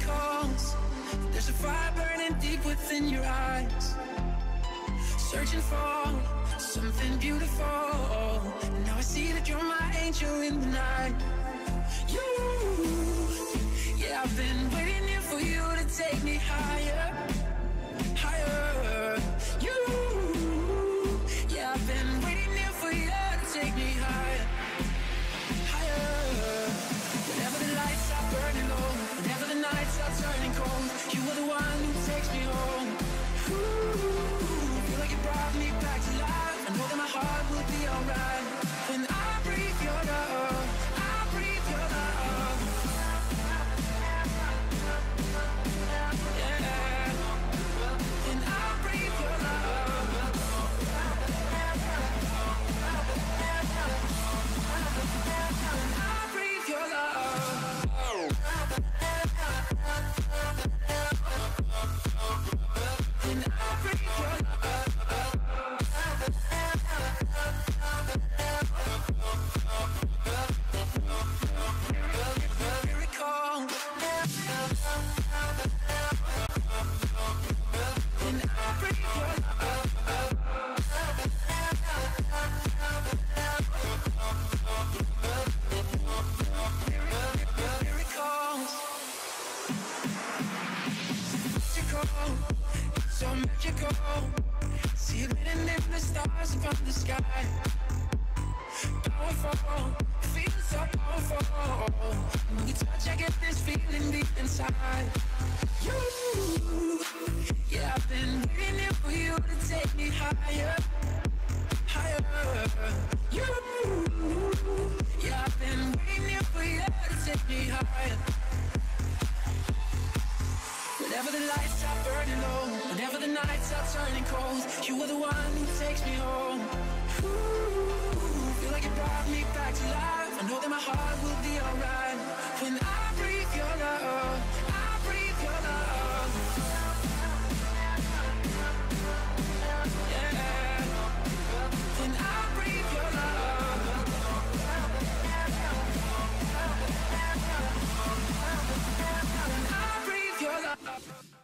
miracles. There's a fire burning deep within your eyes, searching for something beautiful. Now I see that you're my angel in the night. You, yeah, I've been waiting here for you to take me higher, higher. You, yeah, I've been waiting here for you to take me higher, higher. Whenever the lights are burning low, whenever the nights are turning cold, you are the one who takes me home. Ooh, feel like you brought me back to life. I know that my heart will be alright when I breathe your love. I breathe your love. Yeah, when I breathe your love. When I breathe your love. When I breathe your so magical, see it written in the stars above the sky. Powerful, feels so powerful. When we touch, I get this feeling deep inside. You, yeah, I've been waiting here for you to take me higher, higher. You, yeah, I've been waiting here for you to take me higher. Whenever the lights are burning low, whenever the nights are turning cold, you are the one who takes me home. Ooh, feel like you brought me back to life. I know that my heart will be alright when I breathe your love. I breathe your love. Yeah, when I breathe your love. When I breathe your love.